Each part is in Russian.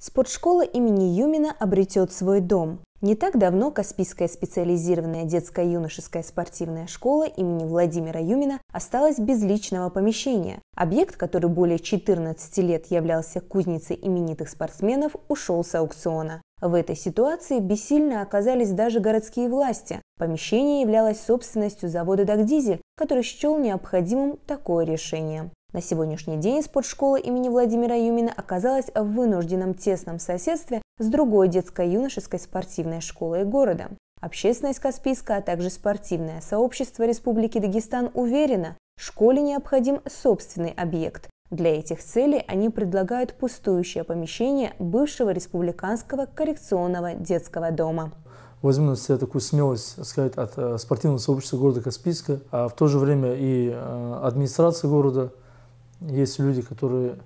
Спортшкола имени Юмина обретет свой дом. Не так давно Каспийская специализированная детско-юношеская спортивная школа имени Владимира Юмина осталась без личного помещения. Объект, который более 14 лет являлся кузницей именитых спортсменов, ушел с аукциона. В этой ситуации бессильно оказались даже городские власти. Помещение являлось собственностью завода «Дагдизель», который счел необходимым такое решение. На сегодняшний день спортшкола имени Владимира Юмина оказалась в вынужденном тесном соседстве с другой детско-юношеской спортивной школой города. Общественность Каспийска, а также спортивное сообщество Республики Дагестан уверено, школе необходим собственный объект. Для этих целей они предлагают пустующее помещение бывшего республиканского коррекционного детского дома. Возьму на себя такую смелость сказать от спортивного сообщества города Каспийска, а в то же время и администрация города. Есть люди, которые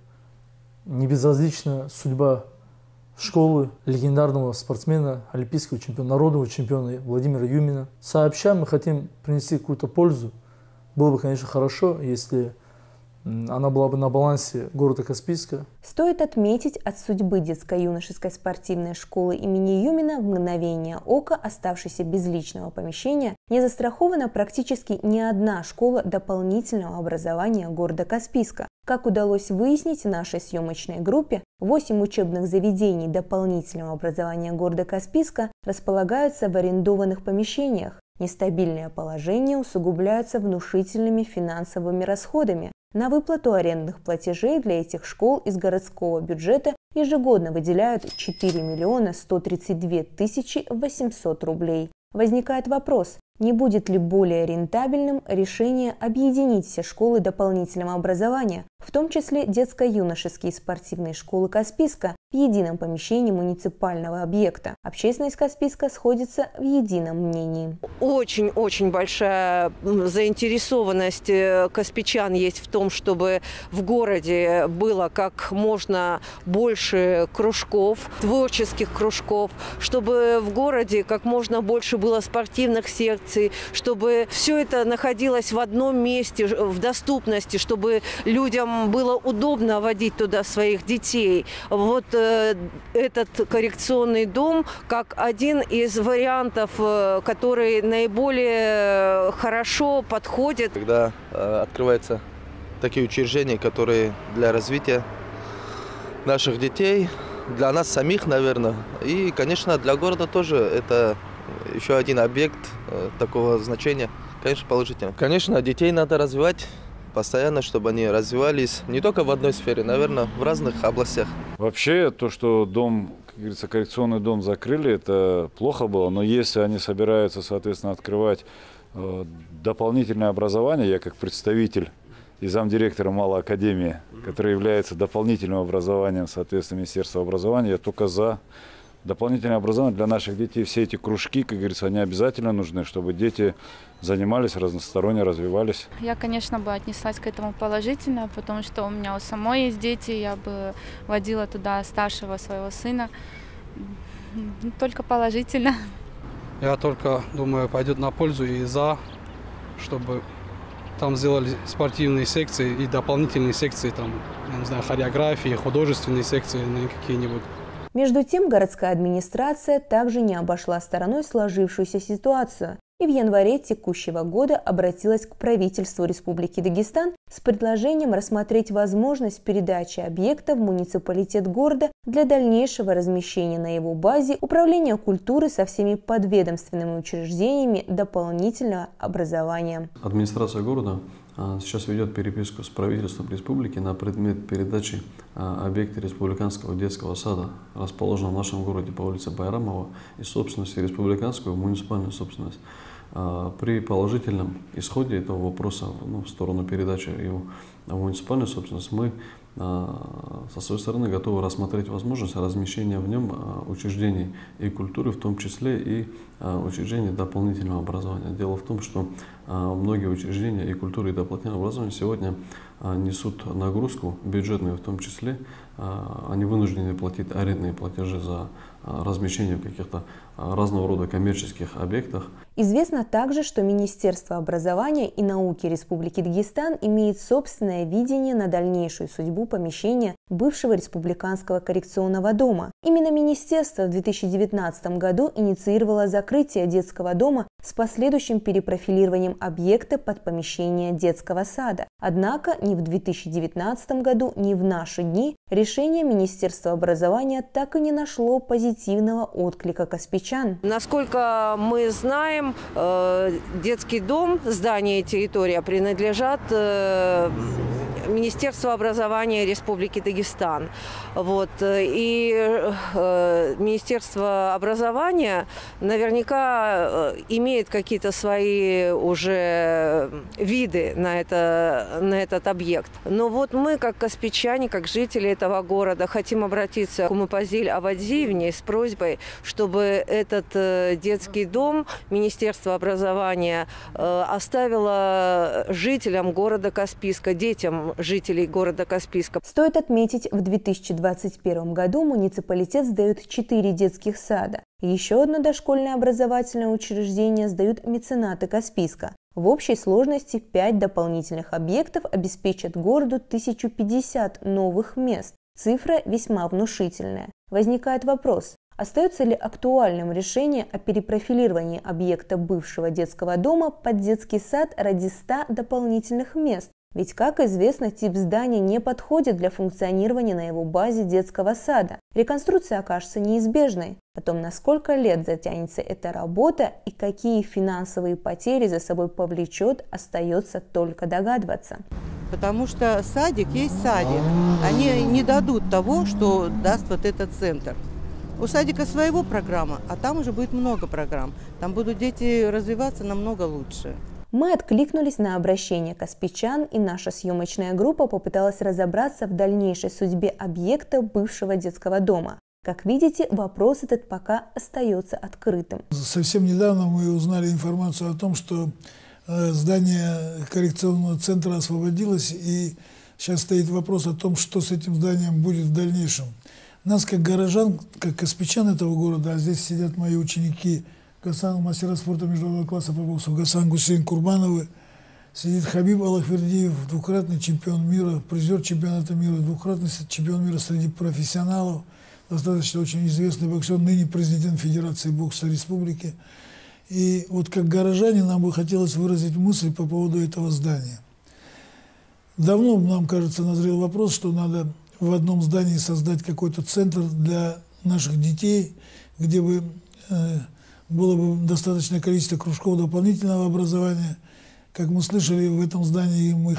не безразлична судьба школы легендарного спортсмена, олимпийского чемпиона, народного чемпиона Владимира Юмина. Сообща мы хотим принести какую-то пользу. Было бы, конечно, хорошо, если она была бы на балансе города Каспийска. Стоит отметить, от судьбы детско-юношеской спортивной школы имени Юмина в мгновение ока, оставшейся без личного помещения, не застрахована практически ни одна школа дополнительного образования города Каспийска. Как удалось выяснить нашей съемочной группе, 8 учебных заведений дополнительного образования города Каспийска располагаются в арендованных помещениях. Нестабильное положение усугубляется внушительными финансовыми расходами. На выплату арендных платежей для этих школ из городского бюджета ежегодно выделяют 4 миллиона 132 тысячи 800 рублей. Возникает вопрос, не будет ли более рентабельным решение объединить все школы дополнительного образования, в том числе детско-юношеские спортивные школы Каспийска, в едином помещении муниципального объекта. Общественность Каспийска сходится в едином мнении. Очень большая заинтересованность каспичан есть в том, чтобы в городе было как можно больше кружков, творческих кружков, чтобы в городе как можно больше было спортивных секций, чтобы все это находилось в одном месте, в доступности, чтобы людям было удобно водить туда своих детей. Вот этот коррекционный дом как один из вариантов, который наиболее хорошо подходит. Когда открываются такие учреждения, которые для развития наших детей, для нас самих, наверное, и, конечно, для города тоже это еще один объект такого значения, конечно, положительно. Конечно, детей надо развивать постоянно, чтобы они развивались не только в одной сфере, наверное, в разных областях. Вообще, то, что дом, как говорится, коррекционный дом закрыли, это плохо было, но если они собираются, соответственно, открывать дополнительное образование, я как представитель и замдиректора Малой академии, который является дополнительным образованием, соответственно, Министерства образования, я только за дополнительное образование для наших детей. Все эти кружки, как говорится, они обязательно нужны, чтобы дети занимались, разносторонне развивались. Я, конечно, бы отнеслась к этому положительно, потому что у меня у самой есть дети, я бы водила туда старшего своего сына. Только положительно. Я только думаю, пойдет на пользу и за, чтобы там сделали спортивные секции и дополнительные секции, там, я не знаю, хореографии, художественные секции какие-нибудь. Между тем, городская администрация также не обошла стороной сложившуюся ситуацию и в январе текущего года обратилась к правительству Республики Дагестан с предложением рассмотреть возможность передачи объекта в муниципалитет города для дальнейшего размещения на его базе управления культуры со всеми подведомственными учреждениями дополнительного образования. Администрация города сейчас ведет переписку с правительством республики на предмет передачи объекта республиканского детского сада, расположенного в нашем городе по улице Байрамова, из собственности республиканскую в муниципальную собственность. При положительном исходе этого вопроса в сторону передачи его в муниципальную собственность мы со своей стороны готовы рассмотреть возможность размещения в нем учреждений и культуры, в том числе и учреждений дополнительного образования. Дело в том, что многие учреждения и культуры, и дополнительного образования сегодня несут нагрузку бюджетную в том числе. Они вынуждены платить арендные платежи за размещение в каких-то разного рода коммерческих объектах. Известно также, что Министерство образования и науки Республики Дагестан имеет собственное видение на дальнейшую судьбу помещения бывшего Республиканского коррекционного дома. Именно министерство в 2019 году инициировало закрытие детского дома с последующим перепрофилированием объекта под помещение детского сада. Однако ни в 2019 году, ни в наши дни решение Министерства образования так и не нашло позитивного отклика каспичан. Насколько мы знаем, детский дом, здание и территория принадлежат Министерству образования Республики Дагестан. И Министерство образования наверняка имеет какие-то свои уже виды на этот объект. Но мы, как каспичане, как жители этого города, хотим обратиться к Умапазиль Авадзиевне с просьбой, чтобы этот детский дом Министерство образования оставило жителям города Каспийска, детям жителей города Каспийска. Стоит отметить, в 2021 году муниципалитет сдает 4 детских сада. Еще одно дошкольное образовательное учреждение сдают меценаты Каспийска. В общей сложности 5 дополнительных объектов обеспечат городу 1050 новых мест. Цифра весьма внушительная. Возникает вопрос, остается ли актуальным решение о перепрофилировании объекта бывшего детского дома под детский сад ради 100 дополнительных мест? Ведь, как известно, тип здания не подходит для функционирования на его базе детского сада. Реконструкция окажется неизбежной. О том, на сколько лет затянется эта работа и какие финансовые потери за собой повлечет, остается только догадываться. Потому что садик есть садик. Они не дадут того, что даст этот центр. У садика своего программа, а там уже будет много программ. Там будут дети развиваться намного лучше. Мы откликнулись на обращение каспичан, и наша съемочная группа попыталась разобраться в дальнейшей судьбе объекта бывшего детского дома. Как видите, вопрос этот пока остается открытым. Совсем недавно мы узнали информацию о том, что здание коррекционного центра освободилось, и сейчас стоит вопрос о том, что с этим зданием будет в дальнейшем. Нас, как горожан, как каспичан этого города, а здесь сидят мои ученики, мастера спорта международного класса по боксу Гасан Гусейн Курбановы, сидит Хабиб Аллахвердиев, двукратный чемпион мира, призер чемпионата мира, двукратный чемпион мира среди профессионалов, достаточно очень известный боксер, ныне президент Федерации бокса Республики. И как горожане нам бы хотелось выразить мысль по поводу этого здания. Давно, нам кажется, назрел вопрос, что надо в одном здании создать какой-то центр для наших детей, где бы было бы достаточное количество кружков дополнительного образования. Как мы слышали, в этом здании мы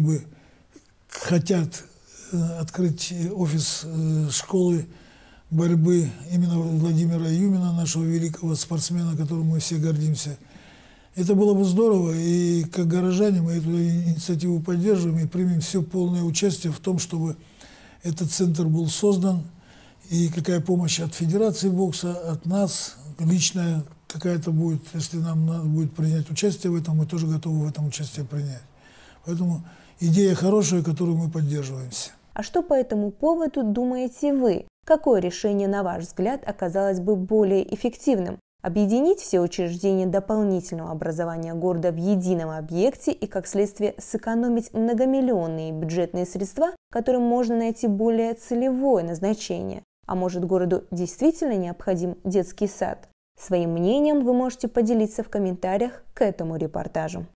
хотят открыть офис школы борьбы именно Владимира Юмина, нашего великого спортсмена, которым мы все гордимся. Это было бы здорово, и как горожане мы эту инициативу поддерживаем и примем все полное участие в том, чтобы этот центр был создан, и какая помощь от Федерации бокса, от нас, личная какая-то будет, если нам надо будет принять участие в этом, мы тоже готовы в этом участие принять. Поэтому идея хорошая, которую мы поддерживаем. А что по этому поводу думаете вы? Какое решение, на ваш взгляд, оказалось бы более эффективным? Объединить все учреждения дополнительного образования города в едином объекте и, как следствие, сэкономить многомиллионные бюджетные средства, которым можно найти более целевое назначение? А может, городу действительно необходим детский сад? Своим мнением вы можете поделиться в комментариях к этому репортажу.